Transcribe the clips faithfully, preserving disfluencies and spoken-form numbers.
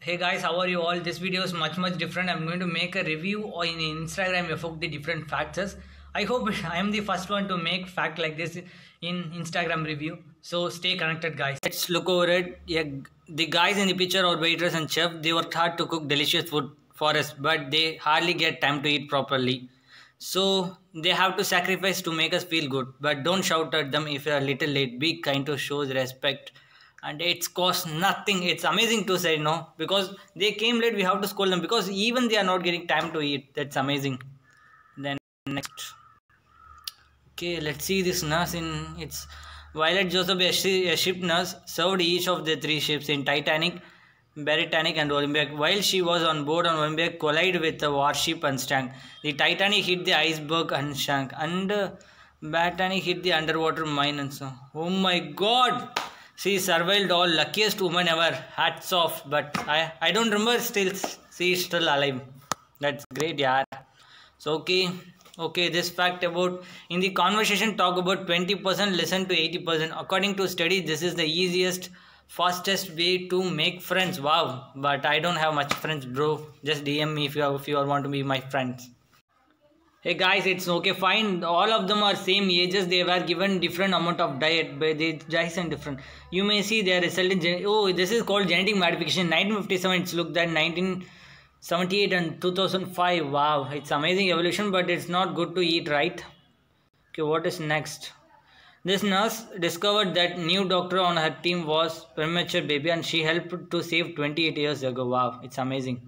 Hey guys, how are you all? This video is much much different. I'm going to make a review on Instagram of the different factors. I hope I am the first one to make fact like this in Instagram review. So stay connected, guys. Let's look over it. Yeah, the guys in the picture are waiters and chef. They work hard to cook delicious food for us, but they hardly get time to eat properly. So they have to sacrifice to make us feel good. But don't shout at them if you are a little late. Be kind to show respect. And it's cost nothing. It's amazing to say no because they came late. We have to scold them because even they are not getting time to eat. That's amazing. Then next, okay, let's see this nurse in it's Violet Joseph, a ship nurse, served each of the three ships in Titanic, Britannic, and Olympic. While she was on board on Olympic, collided with the warship and sank. The Titanic hit the iceberg and sank, and uh, Britannic hit the underwater mine and so. Oh my God! She survived all, luckiest woman ever. Hats off. But I, I don't remember still. She is still alive. That's great, yeah. So okay, okay. This fact about in the conversation talk about twenty percent, listen to eighty percent. According to studies, this is the easiest, fastest way to make friends. Wow. But I don't have much friends, bro. Just D M me if you have, if you all want to be my friends. Hey guys, it's okay, fine. All of them are same ages. They were given different amount of diet, but they diet and different. You may see their result in oh, this is called genetic modification. nineteen fifty-seven, it's looked at nineteen seventy-eight and two thousand five. Wow, it's amazing evolution, but it's not good to eat, right? Okay, what is next? This nurse discovered that new doctor on her team was premature baby, and she helped to save twenty-eight years ago. Wow, it's amazing.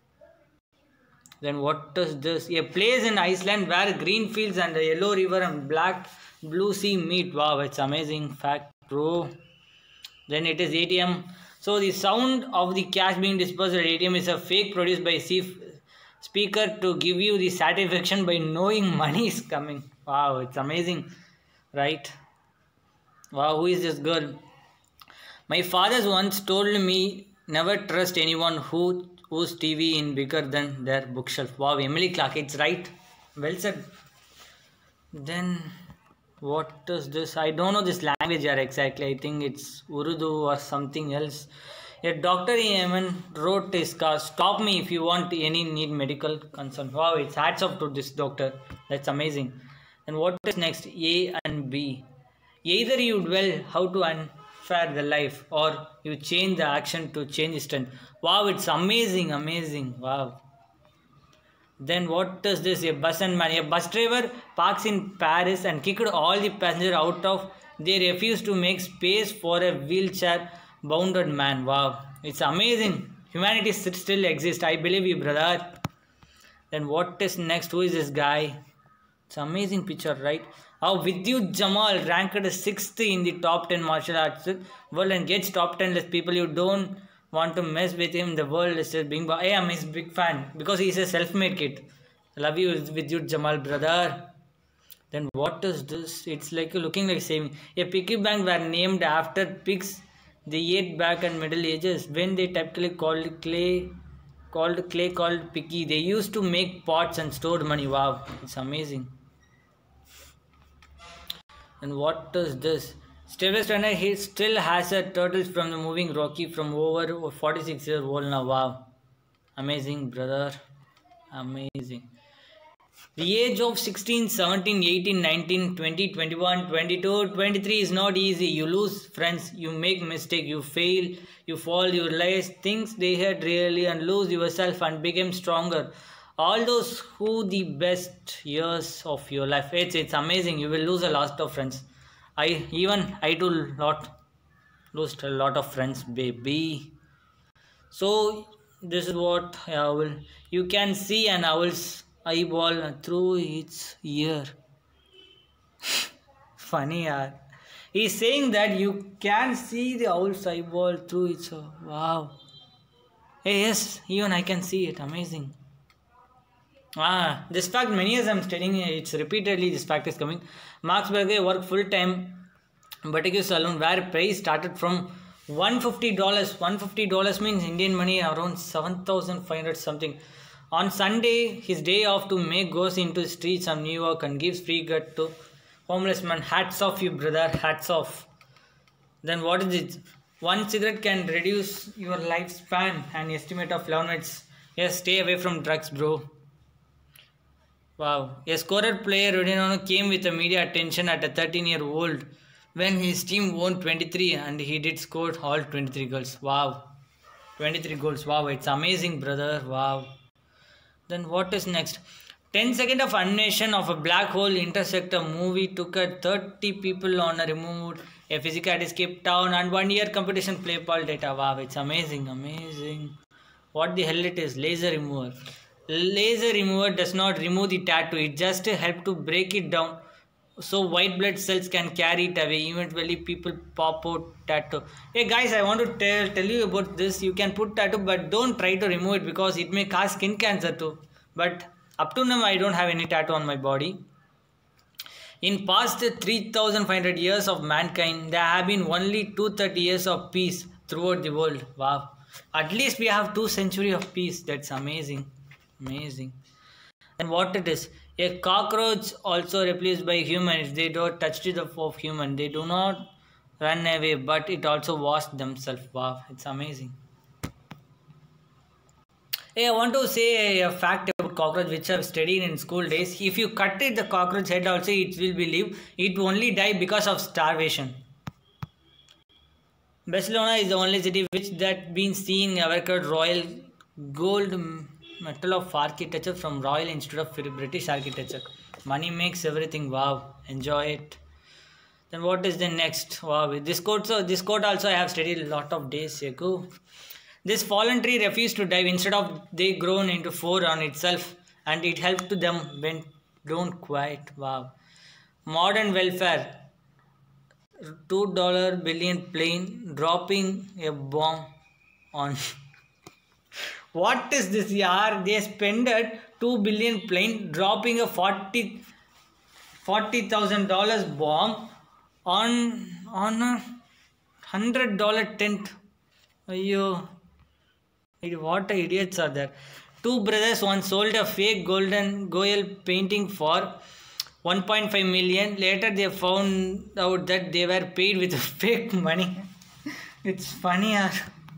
Then what is this? A place in Iceland where green fields and a yellow river and black blue sea meet. Wow, it's amazing fact, bro. Then it is A T M. So the sound of the cash being dispersed at A T M is a fake produced by C speaker to give you the satisfaction by knowing money is coming. Wow, it's amazing, right? Wow, who is this girl? My father once told me never trust anyone who whose T V in bigger than their bookshelf. Wow, Emily Clark, it's right. Well said. Then, what is this? I don't know this language here exactly. I think it's Urdu or something else. A doctor in Yemen wrote his car, stop me if you want any need medical concern. Wow, it's hats off to this doctor. That's amazing. And what is next? A and B. Either you dwell how to unfair the life or you change the action to change the strength. Wow, it's amazing, amazing. Wow. Then what is this? A bus and man. A bus driver parks in Paris and kicked all the passengers out of. They refuse to make space for a wheelchair bounded man. Wow, it's amazing. Humanity still exists. I believe you, brother. Then what is next? Who is this guy? It's an amazing picture, right? How Vidyut Jamal ranked sixth in the top ten martial arts world and gets top ten list people. You don't want to mess with him. The world is still being. Hey, I'm his big fan because he's a self-made kid. I love you, Vidyut Jamal, brother. Then what is this? It's like looking like saving. A piggy bank were named after pigs. They ate back in Middle Ages when they typically called clay, called clay called piggy. They used to make pots and stored money. Wow, it's amazing. And what is this? Steven Turner, he still has a turtles from the moving Rocky from over forty-six years old now. Wow. Amazing, brother. Amazing. The age of sixteen, seventeen, eighteen, nineteen, twenty, twenty-one, twenty-two, twenty-three is not easy. You lose friends, you make mistake, you fail, you fall, you realize things they had really and lose yourself and become stronger. All those who the best years of your life. It's it's amazing. You will lose a lot of friends. I even I do lot lost a lot of friends, baby. So this is what I will. You can see an owl's eyeball through its ear. Funny, yaar. He's saying that you can see the owl's eyeball through its. Wow. Hey, yes, even I can see it. Amazing. Ah, this fact many years I'm studying it's repeatedly this fact is coming. Mark Zuckerberg worked full time boutique salon where price started from one hundred fifty dollars. one hundred fifty dollars means Indian money around seven thousand five hundred something. On Sunday, his day off to make goes into the streets of New York and gives free gut to homeless man. Hats off you, brother. Hats off. Then what is it? One cigarette can reduce your lifespan an estimate of eleven minutes. Yes, stay away from drugs, bro. Wow. A scorer player Ronaldo came with the media attention at a thirteen year old when his team won twenty-three and he did score all twenty-three goals. Wow. twenty-three goals. Wow. It's amazing, brother. Wow. Then what is next? ten seconds of animation of a black hole intersect a movie took a thirty people on a removed a physical at Cape Town and one year competition play ball data. Wow, it's amazing, amazing. What the hell it is? Laser remover. Laser remover does not remove the tattoo. It just help to break it down so white blood cells can carry it away. Eventually people pop out tattoo. Hey guys, I want to tell, tell you about this. You can put tattoo but don't try to remove it because it may cause skin cancer too. But up to now I don't have any tattoo on my body. In past three thousand five hundred years of mankind, there have been only two hundred thirty years of peace throughout the world. Wow. At least we have two centuries of peace. That's amazing. Amazing. And what it is? A cockroach also replaced by humans. They don't touch the of human. They do not run away, but it also washed themselves. Wow. It's amazing. Hey, I want to say a fact about cockroach which I've studied in school days. If you cut it, the cockroach head also, it will be live. It only die because of starvation. Barcelona is the only city which that been seen ever royal gold medal of architecture from Royal Institute of British Architecture. Money makes everything. Wow, enjoy it. Then what is the next? Wow, this quote. So this quote also I have studied a lot of days ago. This fallen tree refused to die. Instead of they grown into four on itself, and it helped to them when don't quite. Wow. Modern welfare. Two dollar billion plane dropping a bomb on. What is this? Yeah, they spended two billion plane dropping a forty forty thousand dollars bomb on on a hundred dollar tent. Ayyo. What idiots are there? Two brothers once sold a fake golden Goyal painting for one point five million. Later they found out that they were paid with fake money. It's funny. Huh?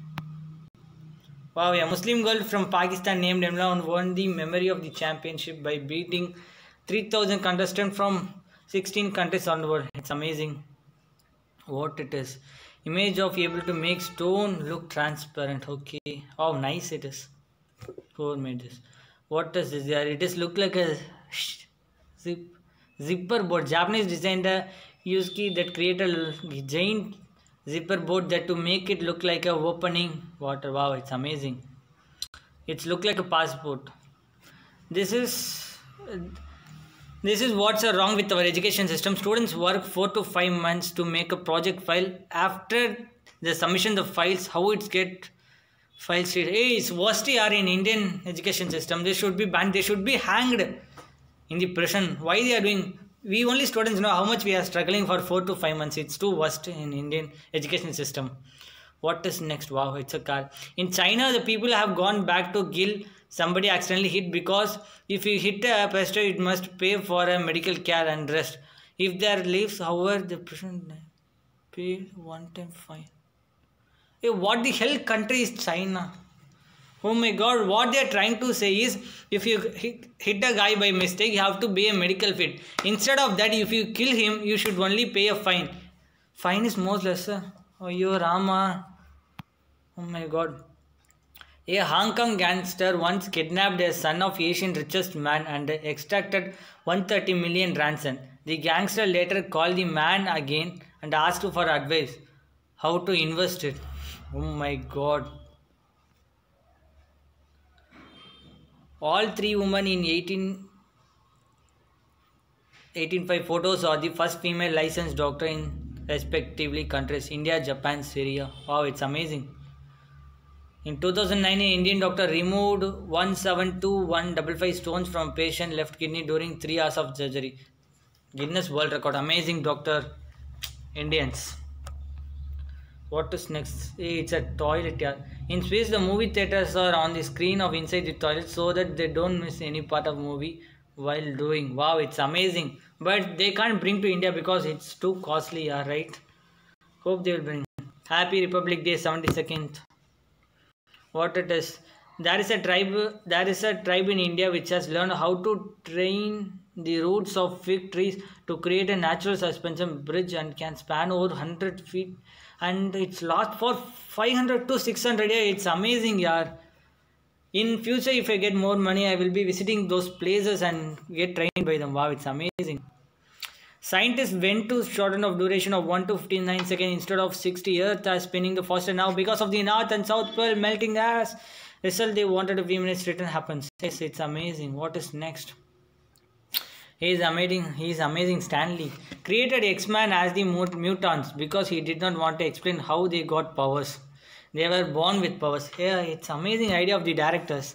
Wow, a Muslim girl from Pakistan named Emla and won the memory of the championship by beating three thousand contestants from sixteen countries on the world. It's amazing what it is. Image of able to make stone look transparent. Okay. How nice it is. Who made this? What is this there? It is look like a zip zipper board. Japanese designer used key that create a giant zipper board that to make it look like a opening water. Wow, it's amazing. It's look like a passport. This is This is what's wrong with our education system. Students work four to five months to make a project file. After the submission the files, how it's get files. Hey, it's worst are in Indian education system. They should be banned. They should be hanged in the prison. Why they are doing? We only students know how much we are struggling for four to five months. It's too worst in Indian education system. What is next? Wow, it's a car. In China, the people have gone back to kill somebody accidentally hit because if you hit a pastor, it must pay for a medical care and rest. If there lives, however, the person pay one time fine. Hey, what the hell country is China? Oh my god, what they are trying to say is if you hit, hit a guy by mistake, you have to pay a medical fee. Instead of that, if you kill him, you should only pay a fine. Fine is most lesser. Oh, you Rama. Oh my god. A Hong Kong gangster once kidnapped a son of Asian richest man and extracted one hundred thirty million ransom. The gangster later called the man again and asked for advice how to invest it. Oh my god. All three women in eighteen eighty-five photos are the first female licensed doctor in respectively countries India, Japan, Syria. Wow, it's amazing. In two thousand nine, an Indian doctor removed one seven two one five five stones from patient left kidney during three hours of surgery. Guinness World Record. Amazing doctor. Indians. What is next? Hey, it's a toilet here. In space, the movie theaters are on the screen of inside the toilet so that they don't miss any part of movie while doing. Wow, it's amazing. But they can't bring to India because it's too costly, yeah, right? Hope they will bring. Happy Republic Day, seventy-second. What it is? There is a tribe. There is a tribe in India which has learned how to train the roots of fig trees to create a natural suspension bridge and can span over one hundred feet. And it's lasts for five hundred to six hundred years. It's amazing, yeah. In future, if I get more money, I will be visiting those places and get trained by them. Wow, it's amazing. Scientists went to shorten of duration of one to fifty-nine seconds instead of sixty. Earth are spinning the faster now because of the north and south pole melting gas. Result they wanted a few minutes return happens. Yes, it's amazing. What is next? He is amazing. He is amazing. Stanley created X-Men as the mutants because he did not want to explain how they got powers. They were born with powers. Yeah, it's amazing idea of the directors.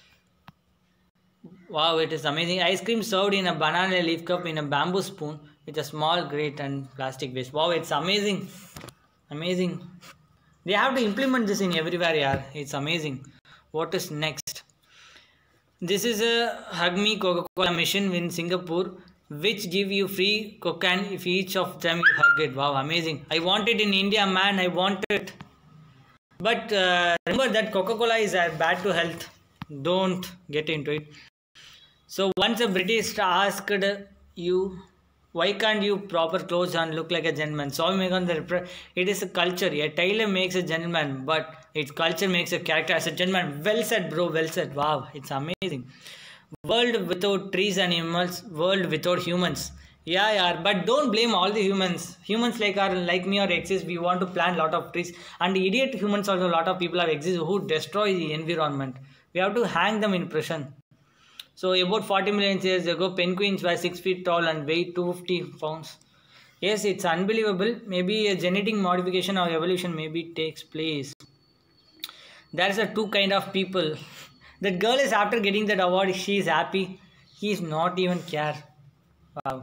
Wow, it is amazing. Ice cream served in a banana leaf cup in a bamboo spoon with a small grate and plastic waste. Wow, it's amazing. Amazing. They have to implement this in everywhere, yeah. It's amazing. What is next? This is a Hug Me Coca-Cola machine in Singapore which give you free cocaine if each of them you hug it. Wow, amazing. I want it in India, man. I want it. But uh, remember that Coca-Cola is uh, bad to health. Don't get into it. So once a British asked you, why can't you proper clothes and look like a gentleman? So it is a culture. A tailor makes a gentleman, but its culture makes a character as a gentleman. Well said, bro. Well said. Wow, it's amazing. World without trees and animals. World without humans. Yeah, yeah. But don't blame all the humans. Humans like are like me or exist. We want to plant a lot of trees. And the idiot humans also a lot of people have exist who destroy the environment. We have to hang them in prison. So about forty million years ago, penguins were six feet tall and weighed two hundred fifty pounds. Yes, it's unbelievable. Maybe a genetic modification or evolution maybe takes place. There is a two kind of people. That girl is after getting that award, she is happy. He is not even care. Wow.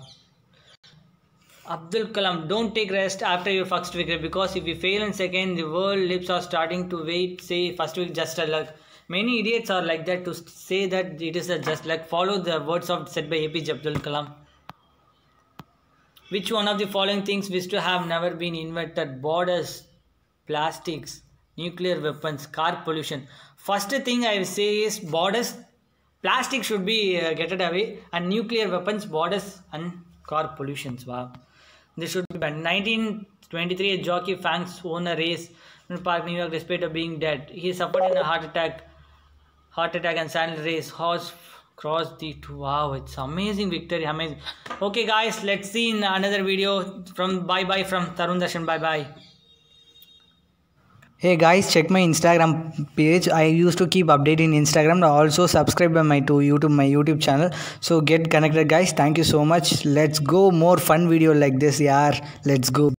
Abdul Kalam, don't take rest after your first victory because if you fail in second, the world lips are starting to wait. Say first week just a luck. Many idiots are like that to say that it is a just luck. Follow the words of said by A P J Abdul Kalam. Which one of the following things wish to have never been invented? Borders, plastics, nuclear weapons, car pollution. First thing I will say is borders, plastic should be uh, get it away, and nuclear weapons, borders, and car pollutions. Wow, this should be banned. nineteen twenty-three, a jockey Fangs won a race in Park, New York, despite of being dead. He suffered in a heart attack. Heart attack and silent race. Horse crossed the two. Wow, it's amazing victory. Amazing. Okay, guys, let's see in another video. From bye bye from Tarun Darshan. Bye bye. Hey guys, check my Instagram page. I used to keep updating Instagram. Also subscribe to my to YouTube my YouTube channel. So get connected, guys. Thank you so much. Let's go more fun video like this, yaar. Let's go.